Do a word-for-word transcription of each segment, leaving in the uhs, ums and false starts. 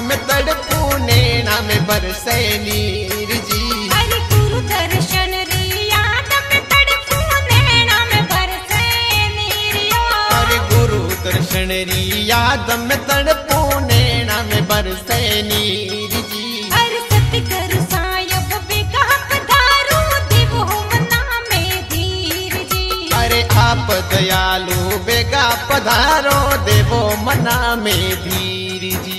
में तड़पू नैना में बरसे नीर जी। अरे गुरु दर्शन री याद में तड़पू नैना में बरसे नीरियो। अरे गुरु दर्शन री याद में तड़पू नैना में बरसे नीर जी। अरे सतगुरु सायब बेगा पधारो देवो मना में धीर जी। अरे आप दयालु बेगा पधारो देवो मना में धीर जी।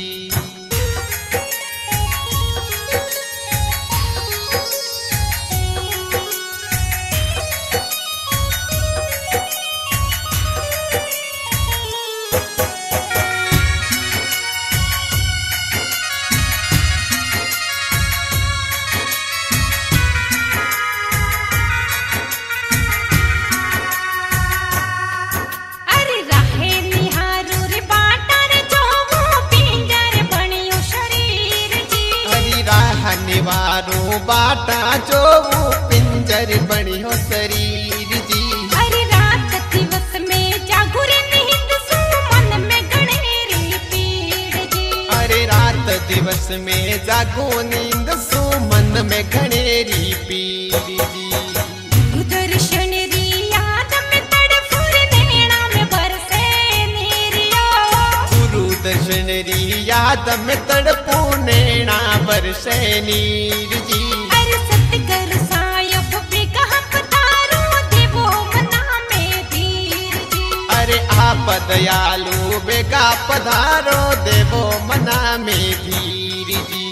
निवारो बाटा जो पिंजर बणियो शरीर जी। अरे रात दिवस में जागुरे नींद सो मन में गणेरी पीड़ जी। अरे रात दिवस में जागो नींद सो मन में घनेरी पीड़ जी। गुरु दर्शन री याद में तड़फूर नैना में बरसे नीरियो। गुरु दर्शन री याद में तड़पू नैना बरसे नीर जी। अरे सतगुरु सायब बेगा पधारो देवो मना में धीर जी। अरे आप दयालु बेगा पधारो देवो मना में धीर जी।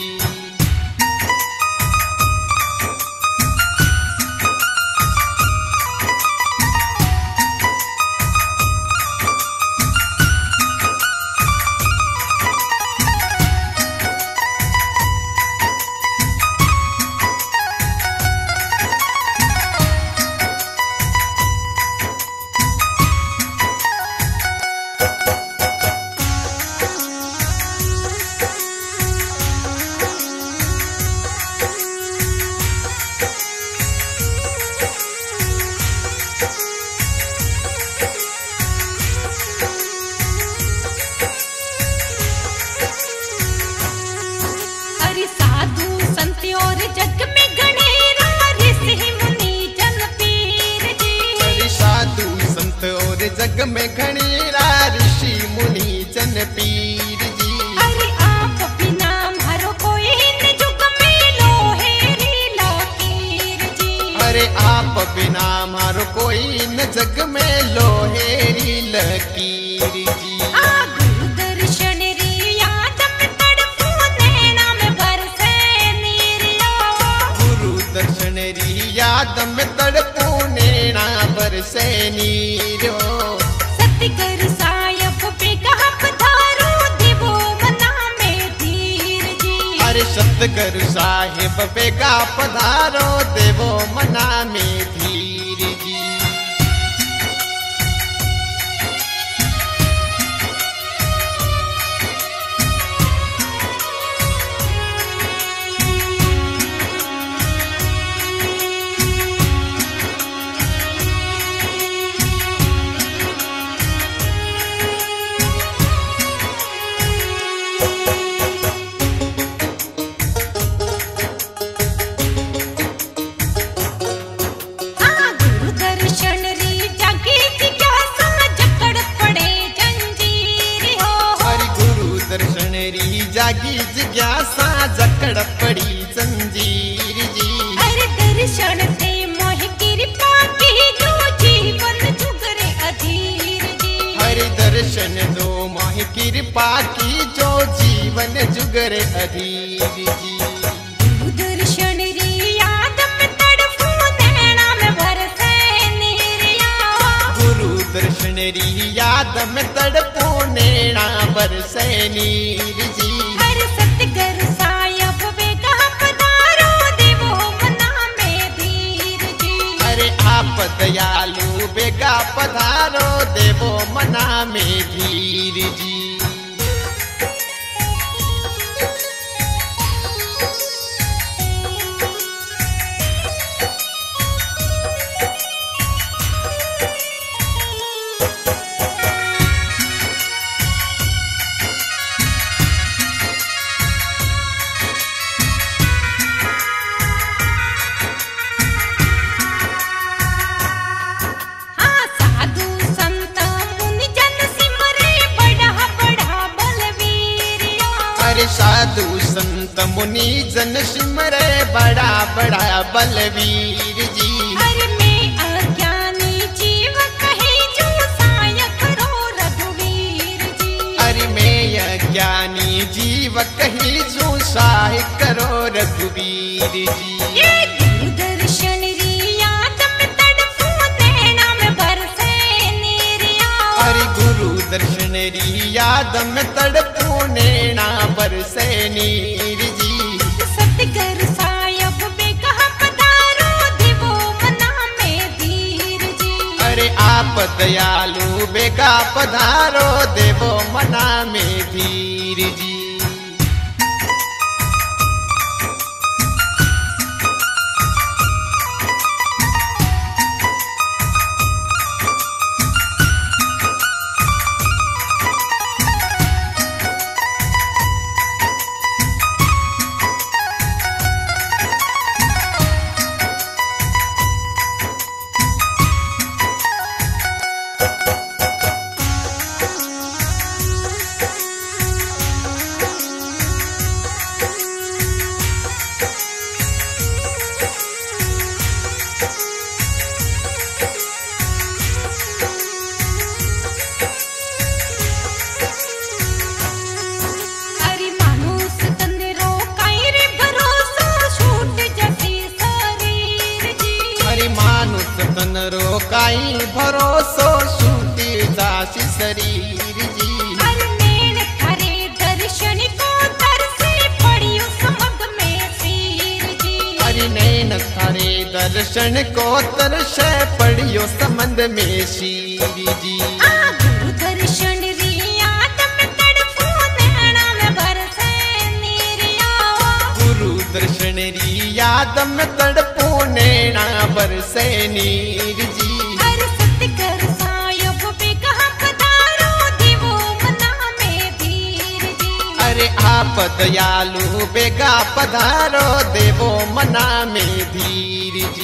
जग में घणीरा ऋषि मुनि जन पीर जी। अरे आप बिना मारो कोई न जुग में लोहेरी लकीर जी। अरे आप बिना मारो कोई न जग में लोहेरी लकीर जी। आ गुरु दर्शन री याद में तड़पू नैना में बरसे नीरियो। गुरु दर्शन री याद में तड़पू नैना बरसे नीरो। सतगुरु सायब बेगा पधारो देवो मना में धीर जी। अरे सतगुरु साहिब बेगा पधारो देवो मना में धीर जी। जागी जिज्ञासा जकड़ पड़ी जंजीर जी। अरे दर्शन से मोह कृपा की जो जीवन जुगरे अधीर जी। हरि दर्शन दो मोह कृपा की जो जीवन जुगरे अधीर जी। गुरु दर्शन री याद में तड़पू नैना में बरसे नीरिया। गुरु दर्शन री याद में तड़पू नैना बरसे नीर जी। अरे सतगुरु सायब बेगा पधारो देवो मना में धीर जी। अरे आप दयालु बेगा पधारो देवो मना में धीर जी। संत मुनि जन सिमरे बड़ा बड़ा बलवीर जी। अरे मैं अज्ञानी जीव कहे जो साय करो रघुवीर जी। अरे मैं अज्ञानी जीव कही जो साय करो रघुवीर जी। ये गुरु दर्शन री याद में तड़पू नैना में बरसे नीरिया। अरे गुरु दर्शन री याद में तड़पू नैना बरसे नीर जी। सतगर सायब बेकह पधारो देवो मना में धीर जी। अरे आप दयालु बेगा पधारो देवो मना में धीर जी। रोकाई भरोसो सूती जासी शरीर जी। अरे नैन थारे दर्शन को तरसे पड़ियो समग में सीर जी। अरे नैन थारे दर्शन को तरसे पड़ियो समंद में शीर जी। आ गुरु दर्शन री याद में तड़पू नैना में बरसे नीरिया। गुरु दर्शन री याद में तड़पू नैना बरसे नीर जी। सतगर सायब बेकह पधारो देवो मना में धीर जी। अरे आप दयालु बेगा पधारो देवो मना में धीर जी।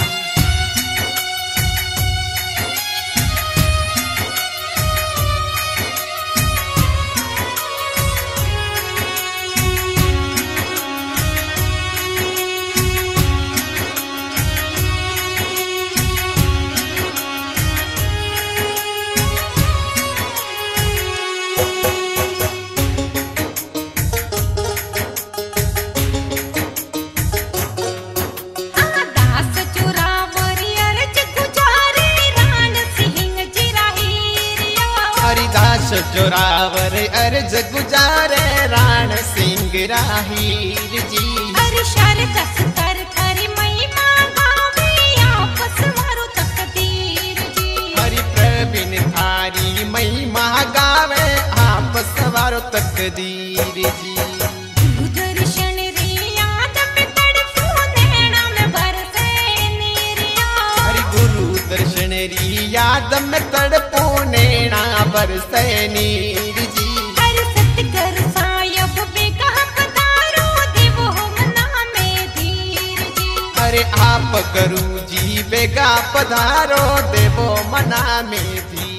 हरिदास जोरावर अर्ज गुजारे राण सिंह राहीर जी। अरे शरदस कर खरी महिमा गावे आपस मारो तकदीर जी। हरि प्रवीण थारी महिमा गावे आपस मारो तकदीर जी। गुरु दर्शन री याद में तड़पू नैना में बरसे नीरिया। हरि गुरु दर्शन री याद में तड़पू नैना बरसे नीर जी। अरे सतगर सायब बेकह पधारो देवो मना में धीर जी। अरे आप गुरु जी बेगा पधारो देवो मना में धीर।